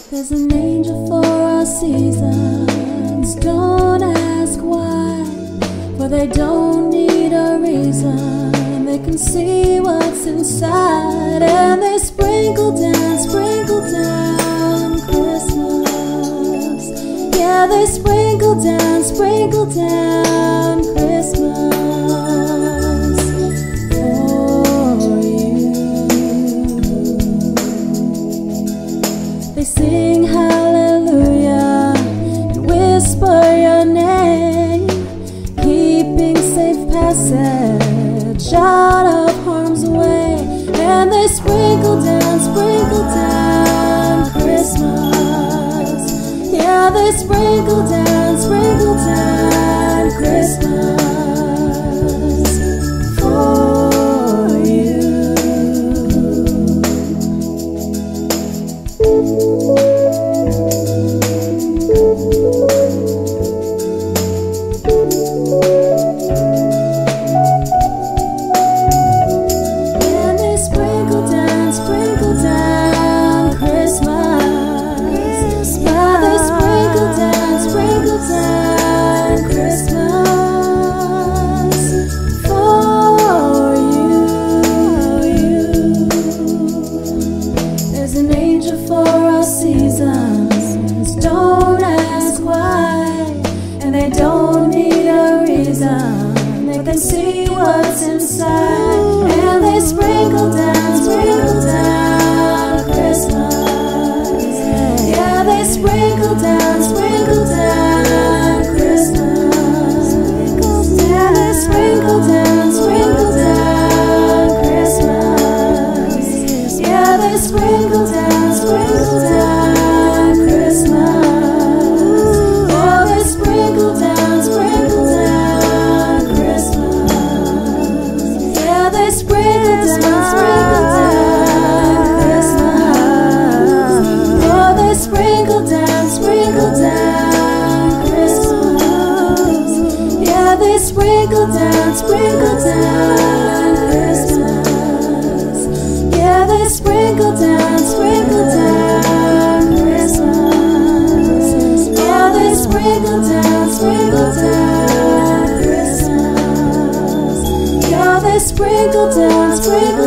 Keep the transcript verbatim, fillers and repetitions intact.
There's an angel for all seasons. Don't ask why, for they don't need a reason. They can see what's inside, and they sprinkle down, sprinkle down Christmas. Yeah, they sprinkle down, sprinkle down Christmas for you. They sing hallelujah and whisper your name, keeping safe passage out of harm's way. And they sprinkle down, sprinkle down Christmas. Yeah, they sprinkle down, sprinkle down Christmas for you. Seasons, don't ask why, and they don't need a reason. They can see what's inside, and they sprinkle down, sprinkle down Christmas. Yeah, they sprinkle down, sprinkle down Christmas. Yeah, they sprinkle down, sprinkle down Christmas. Yeah, they sprinkle down, sprinkle down. Sprinkle down, sprinkle down Christmas. Yeah, they sprinkle down, sprinkle down Christmas. Yeah, they sprinkle down, sprinkle down Christmas. Yeah, they sprinkle down, sprinkle